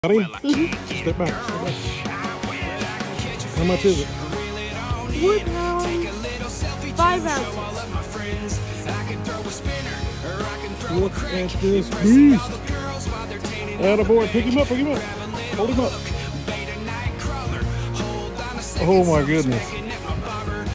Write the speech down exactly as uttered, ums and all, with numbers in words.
Mm-hmm. Step back, step back. How much is it? One pound, five ounces. Look at this beast. Attaboy, pick him up, pick him up. Hold him up. Oh my goodness.